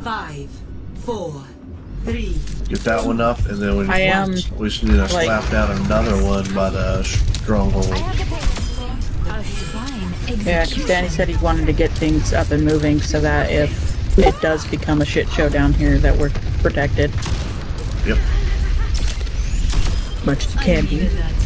5, 4, 3. Get that one up, and then we just need to slap down another one by the stronghold. Yeah, because Danny said he wanted to get things up and moving so that if it does become a shit show down here, that we're protected. Yep. Much as it can be.